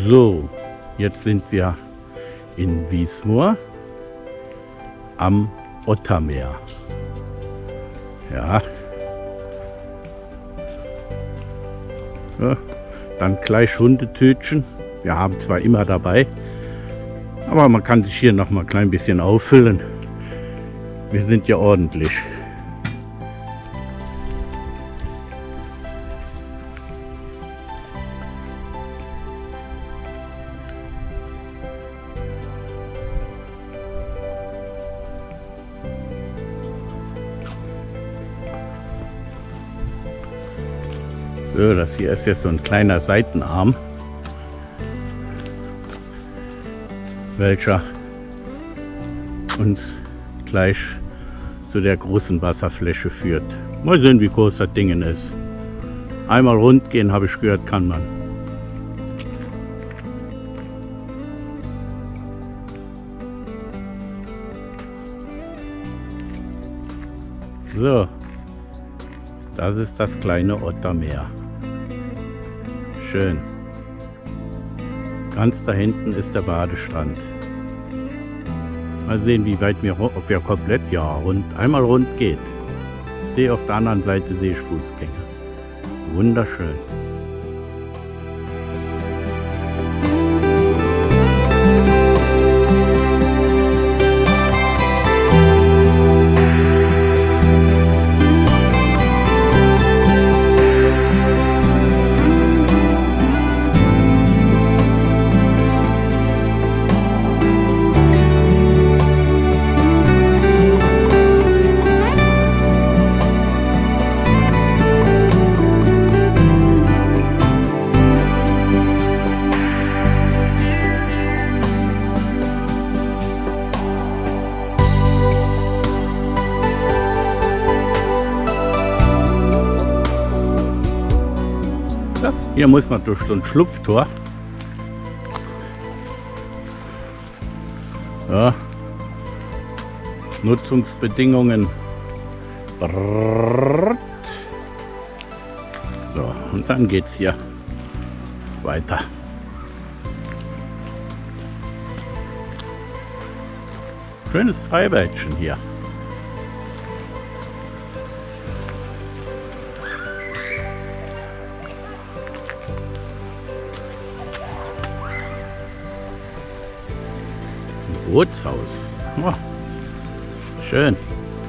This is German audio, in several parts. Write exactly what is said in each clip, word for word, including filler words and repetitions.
So, jetzt sind wir in Wiesmoor am Ottermeer. Ja. Ja, dann gleich Hundetütchen. Wir haben zwar immer dabei, aber man kann sich hier noch mal ein klein bisschen auffüllen. Wir sind ja ordentlich. So, das hier ist jetzt so ein kleiner Seitenarm, welcher uns gleich zu der großen Wasserfläche führt. Mal sehen, wie groß das Ding ist. Einmal rund gehen, habe ich gehört, kann man. So, das ist das kleine Ottermeer. Schön. Ganz da hinten ist der Badestrand. Mal sehen, wie weit wir, ob wir komplett, ja, rund, einmal rund geht. Ich sehe auf der anderen Seite sehe ich Fußgänger. Wunderschön. Hier muss man durch so ein Schlupftor. Ja. Nutzungsbedingungen. So, und dann geht's hier weiter. Schönes Freibädchen hier. Bootshaus. Oh, schön.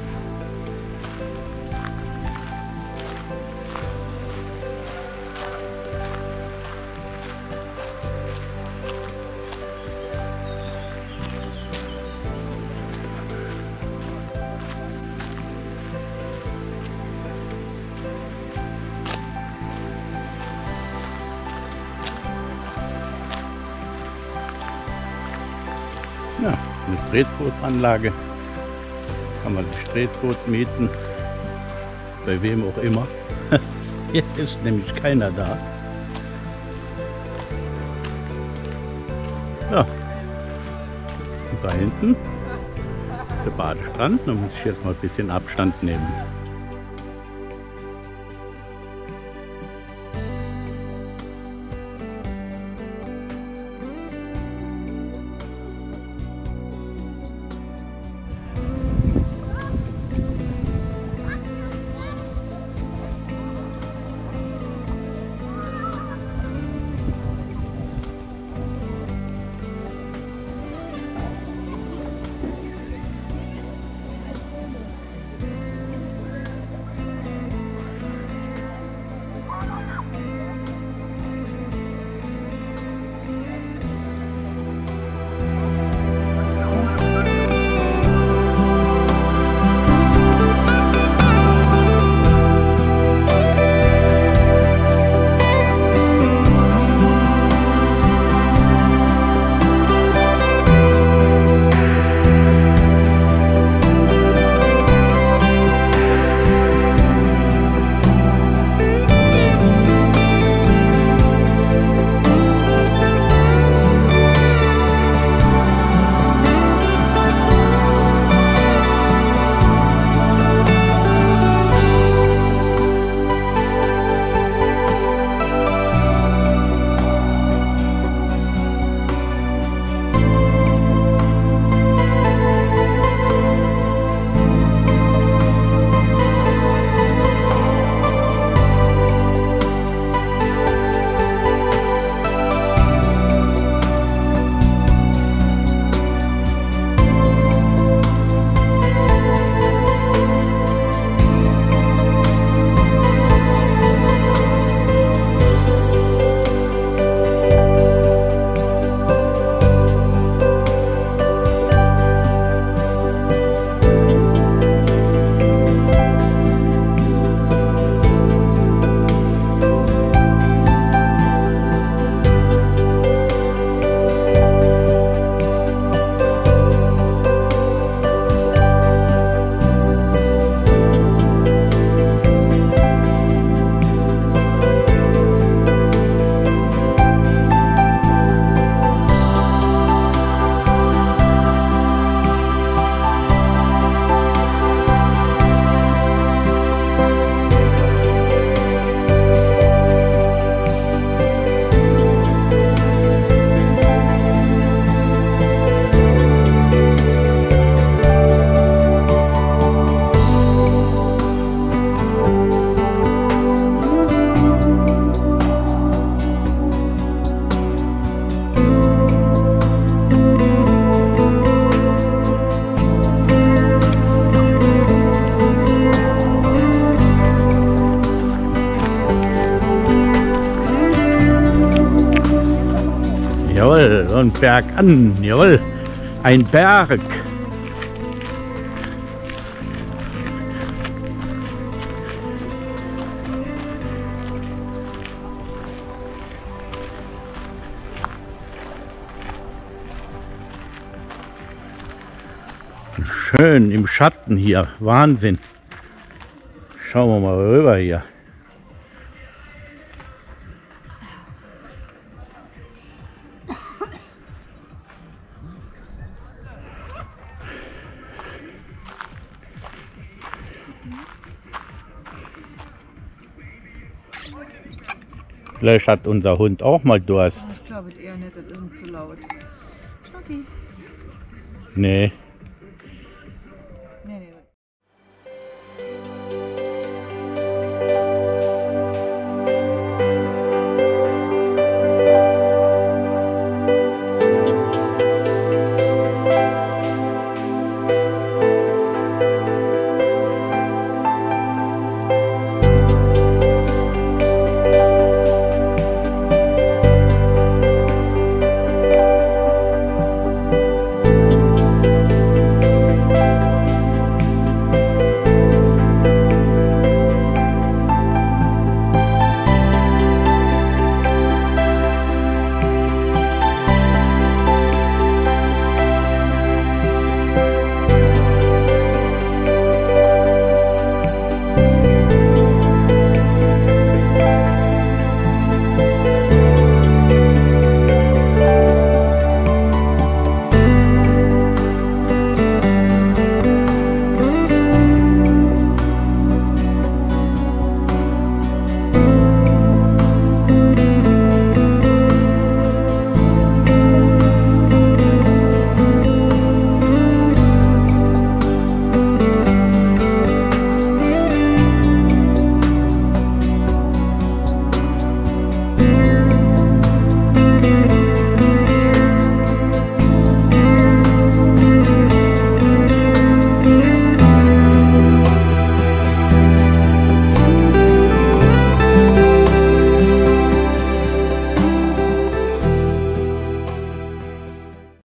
Ja, eine Tretbootanlage. Kann man sich Tretboot mieten. Bei wem auch immer. Hier ist nämlich keiner da. So. Und da hinten ist der Badestrand. Da muss ich jetzt mal ein bisschen Abstand nehmen. Jawohl, und bergan. Jawohl, ein Berg. Schön im Schatten hier. Wahnsinn. Schauen wir mal rüber hier. Vielleicht hat unser Hund auch mal Durst. Ich glaube eher nicht, das ist ihm zu laut. Schnuffi. Nee.